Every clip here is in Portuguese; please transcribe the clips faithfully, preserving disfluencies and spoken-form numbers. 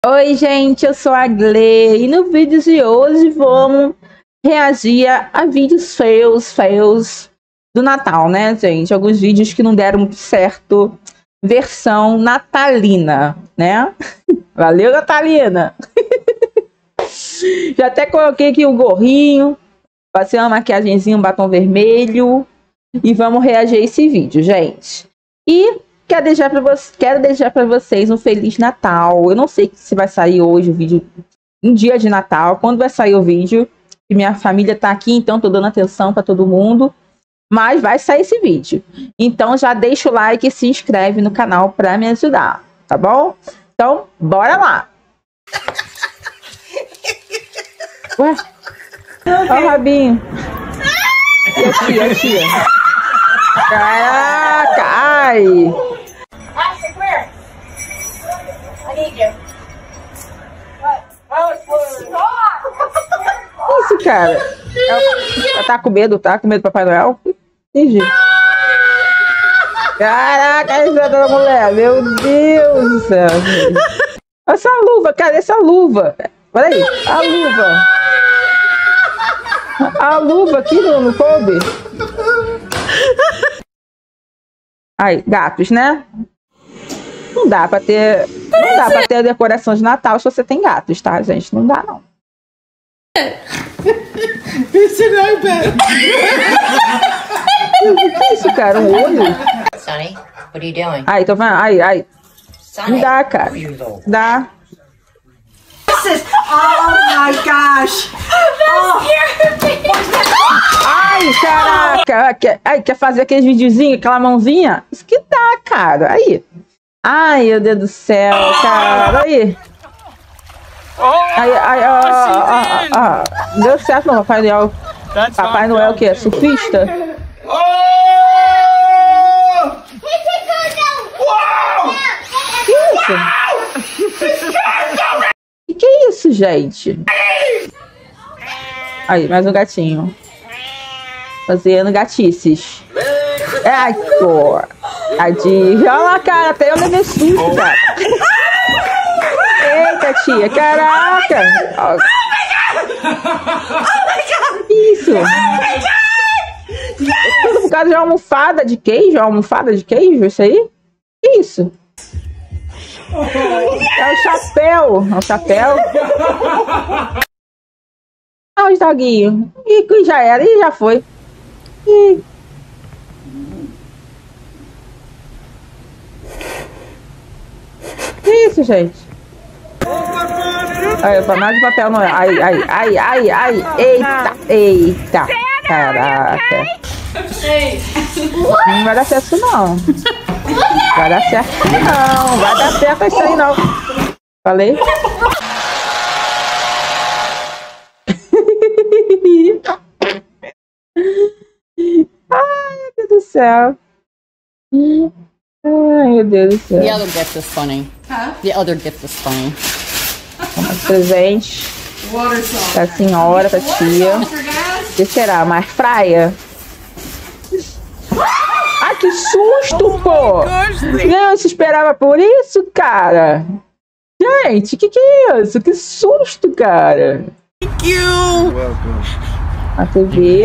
Oi gente, eu sou a Gle e no vídeo de hoje vamos reagir a vídeos feios, feios do Natal, né gente? Alguns vídeos que não deram muito certo, versão natalina, né? Valeu, Natalina! Já até coloquei aqui o gorrinho, passei uma maquiagemzinha, um batom vermelho e vamos reagir a esse vídeo, gente. E Quero deixar para vocês, quero deixar para vocês um Feliz Natal. Eu não sei se vai sair hoje o vídeo, um dia de Natal, quando vai sair o vídeo. E minha família tá aqui, então tô dando atenção para todo mundo. Mas vai sair esse vídeo. Então já deixa o like e se inscreve no canal para me ajudar, tá bom? Então, bora lá. Ué? Olha o rabinho. E a tia, a tia. Caraca, ai. Ashley, where? I need you. What? Isso, cara. Ela tá com medo, tá? Com medo do Papai Noel? Entendi. Caraca, a risada da mulher. Meu Deus do céu. Essa luva, cara, essa luva. Olha aí, a luva. A luva aqui no, no coube. Aí, gatos, né? Não dá pra ter. Não dá pra ter decoração de Natal se você tem gatos, tá, gente? Não dá, não. Esse não é bem. O que é isso, cara? Um olho? Sonny, what are you doing? Ai, tô vendo. Ai, ai. Sonny, Não dá, cara. Dá. Oh my gosh. Oh. Ai, caraca. Quer, ai, quer fazer aqueles videozinhos, aquela mãozinha? Isso que dá, cara. Aí. Ai, meu Deus do céu, cara. Aí. Ai, ai, ó, ó, ó, ó. Deu certo não, Papai Noel. Papai Noel o quê? Surfista? Que isso? Que que é isso, gente? Aí, mais um gatinho. Fazendo gatices. Ai, pô. Tadinho. Olha lá, cara. Até eu levei susto, cara. Eita, tia. Caraca. Que isso? Tudo por causa de uma almofada de queijo? Uma almofada de queijo? Isso aí? Que isso? É o chapéu. É o chapéu. Olha os doguinhos. E já era. E já foi. E... Que isso, gente? Aí, pra mais de papel não é. Ai, ai, ai, ai, ai. Eita, eita. Caraca. Não vai dar certo, não. Vai dar certo, não. Vai dar certo isso aí, não. Falei? Ai, meu Deus do céu. Ai, meu Deus do céu. The other gift was funny. Huh? The other gift was funny. Presente pra senhora, pra tia. O que será? Uma airfryer? Ai, que susto, pô! Não se esperava por isso, cara. Gente, que que é isso? Que susto, cara. Thank you. A T V.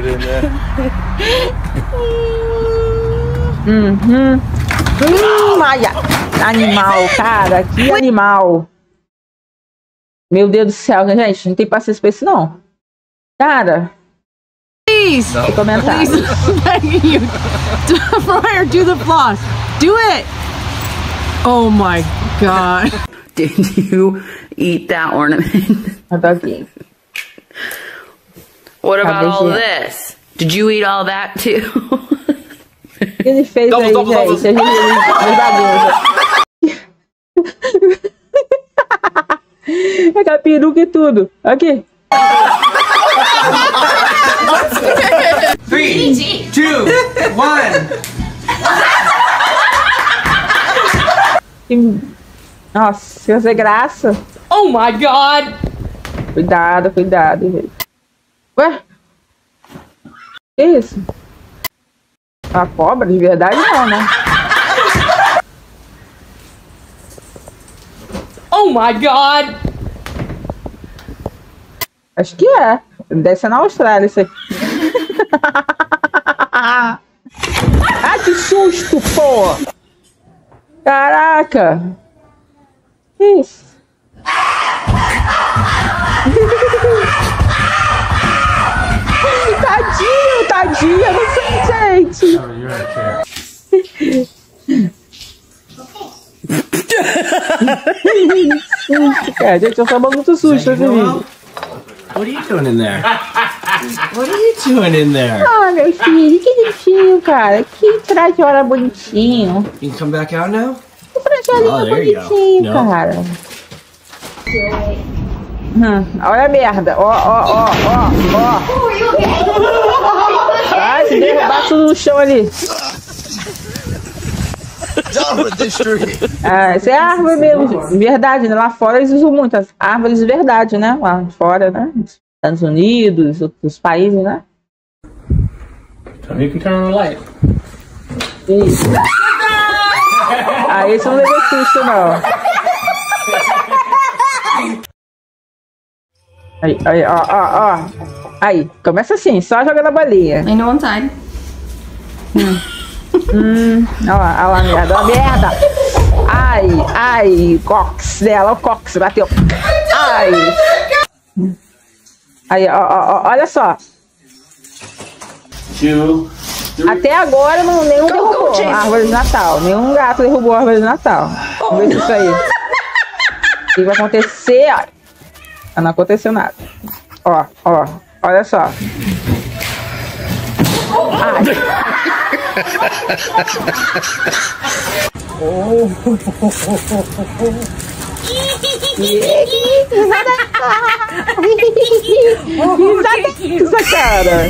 Uhum. Hum, ai, animal, cara. Que animal. Meu Deus do céu, gente. Não tem paciência pra isso, não. Cara. Please. No. Comentário. Begging you. Fryer, do the floss. Do it. Oh my God. Did you eat that ornament? A doguinho. What about all this? Did you eat all that too? O que ele fez double, aí, double, gente? Double. É com a peruca e tudo. Aqui. three, two, one. Nossa, se fazer graça. Oh my God. Cuidado, cuidado, gente. Ué? Que isso? A cobra de verdade não, né? Oh Oh my god! Acho que é. Deve ser na Austrália isso aqui. Ah, que susto, pô! Caraca! Que isso? Tadinho, tadinho, eu não sei, gente. É, gente, eu sou muito susto esse vídeo. What are you doing in there? What are you doing in there? Ah, meu filho, que bonitinho, cara. Que trajetória bonitinho. You can come back out now? Que trajetória Oh, there you go. bonitinho, No. cara. Hum, olha a merda. Ó, ó, ó, ó, ó. Ai, se derrubar tudo no chão ali. Ah, isso é árvore mesmo, de verdade, né? Lá fora eles usam muitas árvores de verdade, né? Lá fora, né? Estados Unidos, outros países, né? You can turn on the light. Isso. Ah, esse não levou susto, não. Aí, aí, ó, ó, ó. Aí, começa assim, só jogando a bolinha. I know one side. Hum, olha lá, olha lá, merda, olha a merda. Ai, ai, cox dela, o cox bateu. Ai. Aí, ó, ó, ó, olha só. Two, three. Até agora não, nenhum derrubou a árvore de Natal. Nenhum gato derrubou a árvore de Natal. Vamos ver se isso aí. O que vai acontecer? Ó. Não aconteceu nada. Ó, ó, olha só. Ai. Oh. Risada, cara.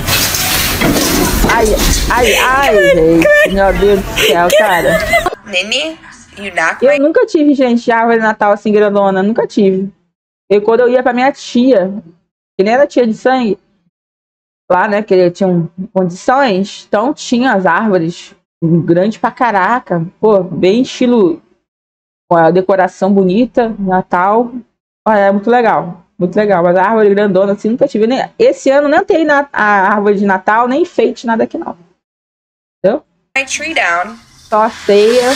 Ai, ai, ai, gente. Meu Deus do céu, cara. Nini, you knocked Eu nunca tive, gente, árvore de Natal assim grandona. Nunca tive. Eu, quando eu ia pra minha tia, que nem era tia de sangue, lá, né, que ele tinha condições, então tinha as árvores grandes pra caraca, pô, bem estilo, com a decoração bonita, Natal, ó, é muito legal, muito legal, mas a árvore grandona assim nunca tive, nem, esse ano não tem na, a árvore de Natal, nem enfeite, nada aqui não, entendeu? my tree down. Só a ceia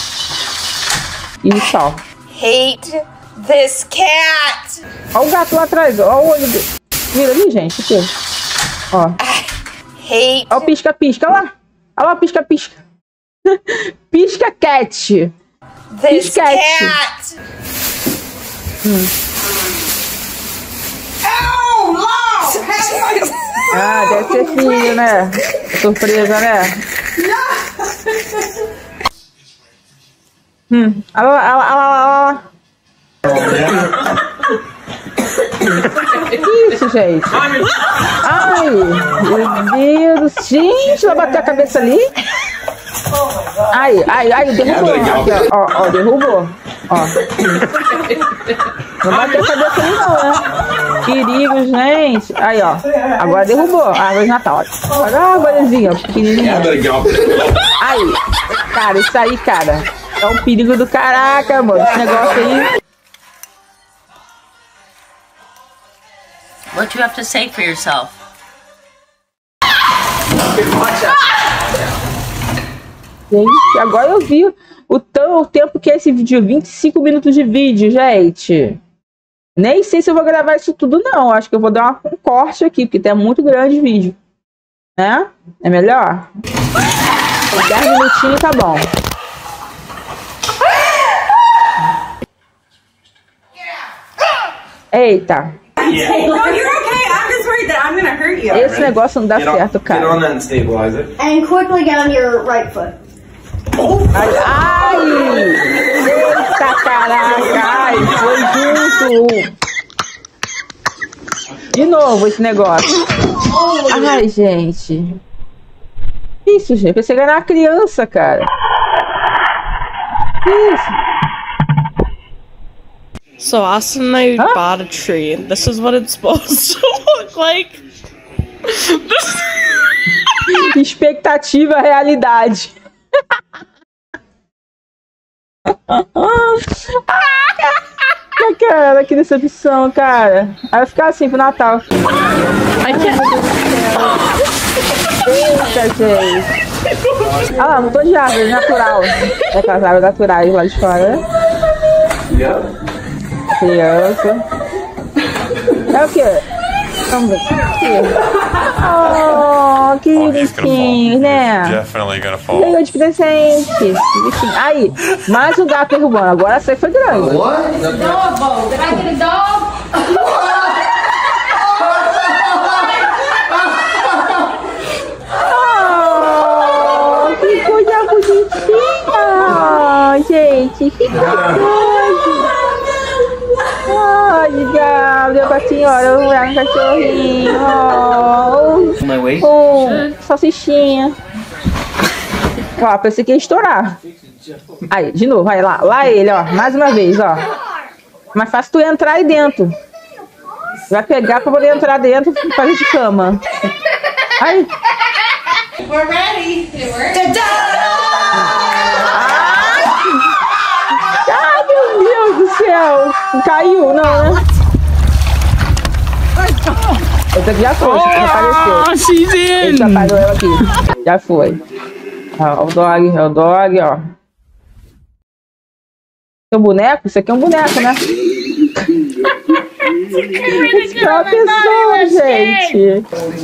e só. Hate this cat. Ó o gato lá atrás, ó o olho dele, vira ali, gente, aqui. Ó. Hate Ó o pisca-pisca, olha lá. Olha lá o pisca-pisca. Pisca-cat. this cat. cat. Hum. Oh, Mom! Ah, deve ser filho, né? Surpresa, né? Hum. Olha lá, olha lá, olha lá. Que isso, gente? Ai, meu Deus. Gente, ela bateu a cabeça ali. Ai, ai, ai, derrubou. Aqui, ó, ó, ó, derrubou. Ó. Não bateu a cabeça ali não, né? Perigo, gente. Aí, ó. Agora derrubou a árvore de Natal. Olha a árvorezinha, pequenininha. Aí, cara, isso aí, cara. É um perigo do caraca, mano. Esse negócio aí. What do you have to say for yourself? Gente, agora eu vi o, tão, o tempo que é esse vídeo. vinte e cinco minutos de vídeo, gente. Nem sei se eu vou gravar isso tudo, não. Acho que eu vou dar uma, um corte aqui, porque tá muito grande o vídeo. Né? É melhor? dez minutinhos tá bom. Eita. No, you're okay. I'm just worried that I'm gonna hurt you. Esse negócio não dá Get on, certo, get cara. on that and stabilize it. And quickly get on your right foot. Ai, ai! Eita, caraca! Ai, foi junto! De novo esse negócio. Ai, gente. Isso, gente. Pensei que era uma criança, cara. Isso. So Austin and I Huh? bought a tree. This is what it's supposed to look like. Expectativa, realidade. cara, que decepção, cara. Aí vai ficar assim pro Natal. Eita, gente. Ah lá, não tô de árvore, natural. É aquelas árvores naturais lá de fora, né? Criança. É o quê? Vamos ver. Oh, que bonitinho, né? Definitely gonna fall. Ganhou de presente. Bichinho. Aí, mais um gato derrubando. Agora essa aí foi grande. Dog bowl. Did I get a dog? Oh, que coisa bonitinha. Gente, que gostoso. Ai, legal. Deu pra senhora um um cachorrinho. Oh, um salsichinha. Ó, pensei que ia estourar. Aí, de novo, vai lá. Lá ele, ó. Mais uma vez, ó. Mais fácil tu entrar aí dentro. Vai pegar pra poder entrar dentro e fazer de cama. Aí. We're ready. Ai, meu Deus do céu. Caiu, não, né? Esse aqui já foi, já apareceu. Oh, she's Ele in. já parou ela aqui. Já foi. Ó, o dog, é o dog, ó. Tem um boneco? Isso aqui é um boneco, né? Isso é uma pessoa, gente.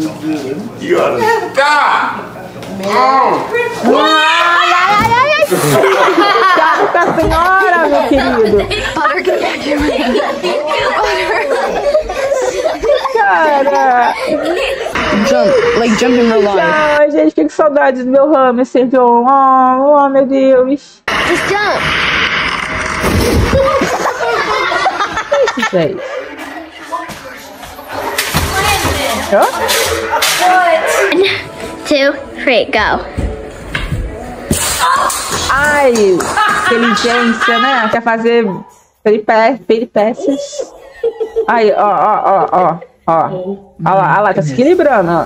Ai, ai, ai, ai. Tá com a senhora, meu querido. Cara. Jump, like jump in real life. Ai, gente, fiquei com saudade do meu hamster, John. Oh, oh, meu Deus. Just jump. Isso, gente. Ó. One, two, three, go. Ai, inteligência, né? Quer fazer peripé peripécias. Aí, ó, ó, ó, ó, ó. Olha lá, olha lá, tá se equilibrando, ó.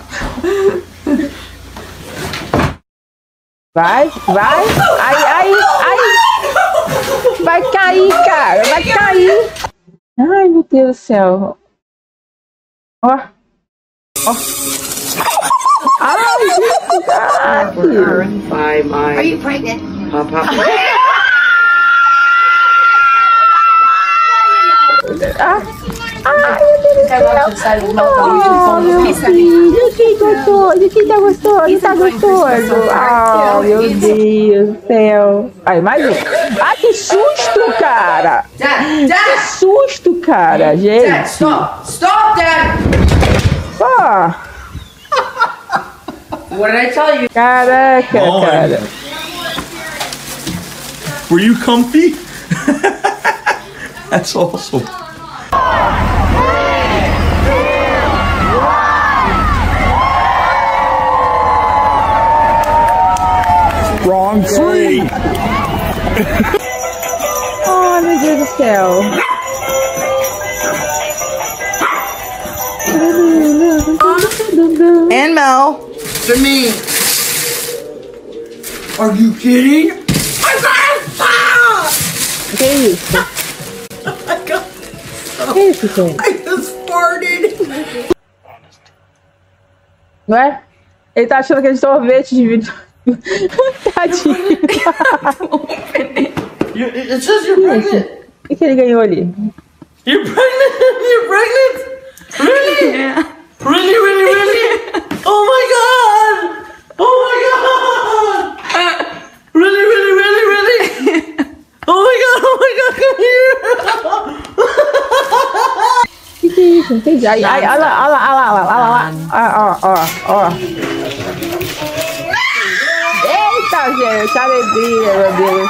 Vai, vai. Ai, ai, ai. Vai cair, cara, vai cair. Ai, meu Deus do céu. Ó. Ó. Ai, gente. By my Are you pregnant? papa. Ah, ai, meu Deus do céu. Oh, meu filho, que gostoso, que tá gostoso, tá gostoso. Oh, meu Deus do céu. Aí, mais um. Ai, que susto, cara. Dad, Que Dad, susto, cara, Dad, gente. stop, stop, Dad. Ó, What did I tell you? caraca, Oh, cara. Were you comfy? That's awesome. Wrong tree. Oh, meu Deus do céu. And Mel. To me. Are you kidding? Que isso? Que isso, gente? I just farted. Ué? Ele tá achando que é de sorvete de vidro. Tadinho. You, it says you're pregnant. O que, que ele ganhou ali? You're pregnant? You're pregnant? Really? Yeah. Really, really, really? Oh my god! Oh my god! Really, really, really, really? Oh my god, oh my god, come here! Que que é isso? Não entendi. Ai, ai, olha lá, olha lá, olha lá, olha lá, olha lá. Ó, ó, ó. Eita, gente, alegria, meu Deus.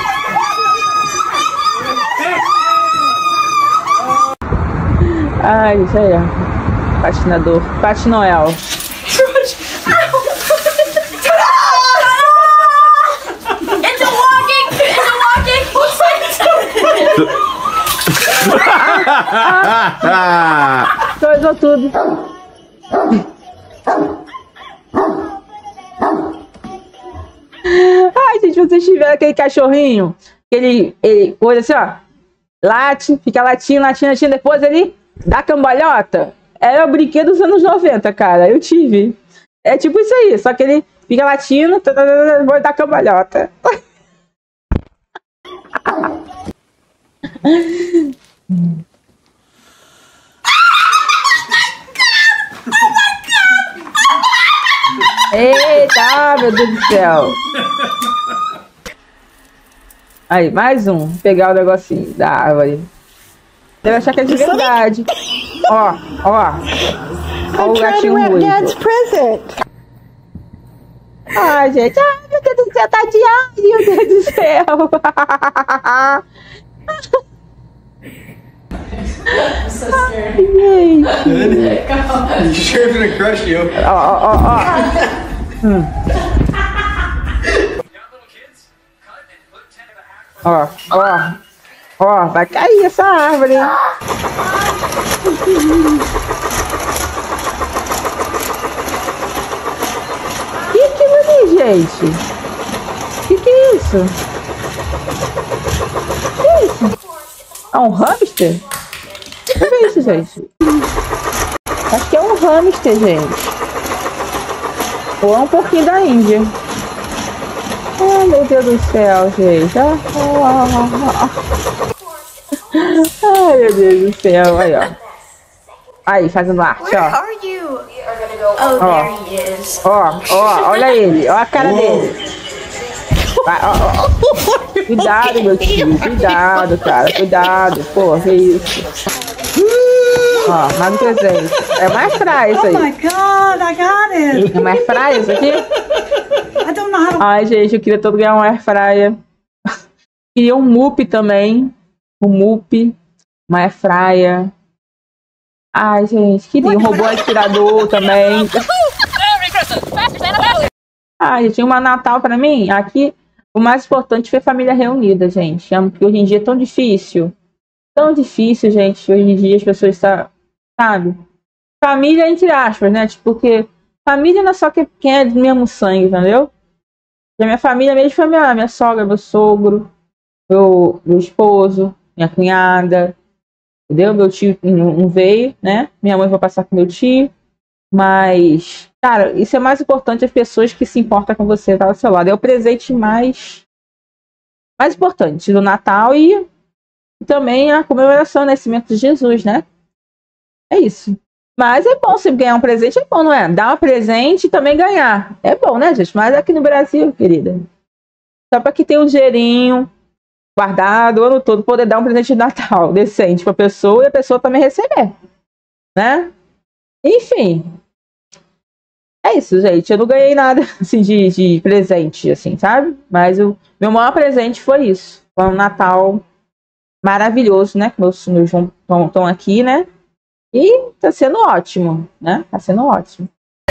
Ai, isso aí, ó. Patinador. Patinoel. It's a walking! It's a walking! Coisou tudo. Ai, gente, vocês tiveram aquele cachorrinho, ele, ele, coisa assim, ó. late, fica latindo, latindo, latindo, depois ele dá cambalhota. Era o brinquedo dos anos noventa, cara, eu tive. É tipo isso aí, só que ele fica latindo, vou dar cambalhota. Eita, meu Deus do céu. Aí, mais um. Vou pegar o negocinho da árvore. Deve achar que é de verdade. Ó, ó. Ó o gatinho ruivo. Ai, gente. Ai, meu Deus do céu, tadinha. Meu Deus do céu. I'm so scared. Ai, You sure it's gonna crush you? ó, ó, ó, ó. Hum. Ó, ó. Ó, vai cair essa árvore, hein? Que aquilo ali, gente? Que que é isso? Que é isso? É um hamster? O que é isso, gente? Acho que é um hamster, gente. Ou é um porquinho da Índia. Ai, meu Deus do céu, gente. Ah, ah, ah, ah. Ai, meu Deus do céu. Aí, ó. Aí, fazendo arte, ó. Oh, Ó. there he is. Ó, ó, olha ele. Ó a cara dele. Vai, ó, ó. Cuidado, meu filho. Cuidado, cara. Cuidado. Pô, que isso. Ó, mais um presente. É mais praia isso aí. Oh my god, I got it. É mais praia isso aqui? I don't know how to. Ai, gente, eu queria todo ganhar um air fryer. Queria um Mup também. Um Mup. Uma air fryer. Ai, gente, queria um robô aspirador também. Ai, gente, uma Natal pra mim. Aqui, o mais importante foi a família reunida, gente. Porque hoje em dia é tão difícil. Tão difícil, gente. Hoje em dia as pessoas estão, sabe? Família entre aspas, né? Tipo, porque família não é só quem é do mesmo sangue, entendeu? E a minha família mesmo foi minha, minha sogra, meu sogro, meu, meu esposo, minha cunhada, entendeu? Meu tio não, não veio, né? Minha mãe vai passar com meu tio. Mas, cara, isso é mais importante, as pessoas que se importam com você, tá do seu lado. É o presente mais, mais importante do Natal e, e também a comemoração do nascimento de Jesus, né? É isso. Mas é bom sempre ganhar um presente, é bom, não é? Dar um presente e também ganhar. É bom, né, gente? Mas aqui no Brasil, querida, só para que tenha um dinheirinho guardado o ano todo, poder dar um presente de Natal decente pra pessoa e a pessoa também receber, né? Enfim. É isso, gente. Eu não ganhei nada, assim, de, de presente, assim, sabe? Mas o meu maior presente foi isso. Foi um Natal maravilhoso, né? Que meus, meus estão aqui, né? E tá sendo ótimo, né? Tá sendo ótimo.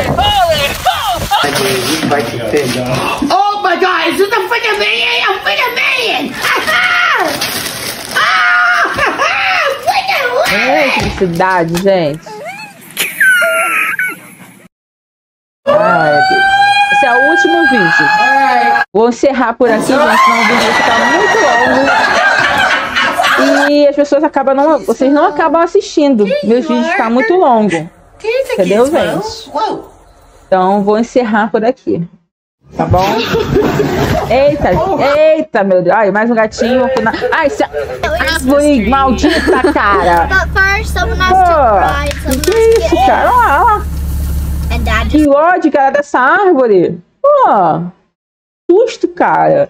Oh my god, is this a freaking minion? A freaking minion! É, que felicidade, gente. Ai, Deus. Esse é o último vídeo. Vou encerrar por aqui, gente, senão o vídeo vai ficar muito longo. E as pessoas acabam não... Vocês não acabam assistindo. Meus vídeos ficam muito longos. Entendeu, gente? Então, vou encerrar por aqui. Tá bom? Eita, eita, meu Deus. Ai, mais um gatinho. Ai, esse árvore maldita, cara. Pô, que isso, cara? Olha lá, olha. Que ódio, cara, dessa árvore. Pô, susto, cara.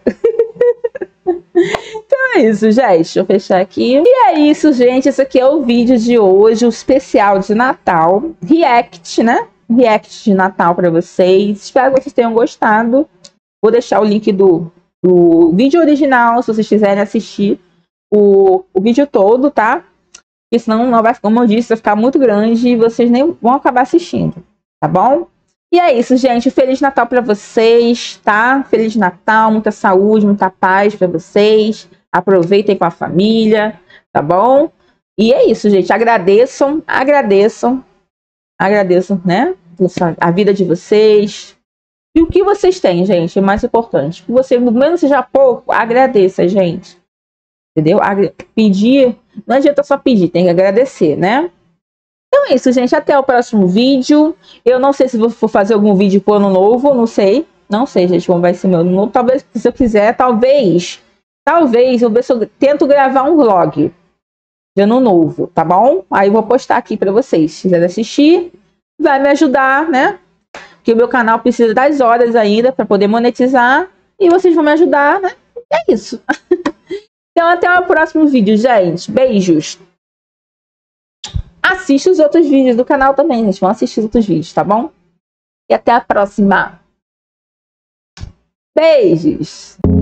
Então é isso, gente. Deixa eu fechar aqui. E é isso, gente. Esse aqui é o vídeo de hoje, o especial de Natal. React, né? React de Natal para vocês. Espero que vocês tenham gostado. Vou deixar o link do, do vídeo original, se vocês quiserem assistir o, o vídeo todo, tá? Porque senão, não vai, como eu disse, vai ficar muito grande e vocês nem vão acabar assistindo, tá bom? E é isso, gente. Feliz Natal para vocês, tá? Feliz Natal, muita saúde, muita paz para vocês. Aproveitem com a família, tá bom? E é isso, gente. Agradeçam, agradeçam, agradeçam, né? A vida de vocês. E o que vocês têm, gente, é mais importante. Que você, mesmo seja pouco, agradeça, gente. Entendeu? Pedir, não adianta só pedir, tem que agradecer, né? Então é isso, gente. Até o próximo vídeo. Eu não sei se vou fazer algum vídeo pro ano novo, não sei. Não sei, gente, como vai ser meu ano novo. Talvez, se eu quiser, talvez, talvez, eu ver se eu tento gravar um vlog de ano novo, tá bom? Aí eu vou postar aqui pra vocês. Se quiserem assistir, vai me ajudar, né? Porque o meu canal precisa das horas ainda para poder monetizar. E vocês vão me ajudar, né? É isso. Então, até o próximo vídeo, gente. Beijos. Assista os outros vídeos do canal também, gente. Vão assistir os outros vídeos, tá bom? E até a próxima. Beijos.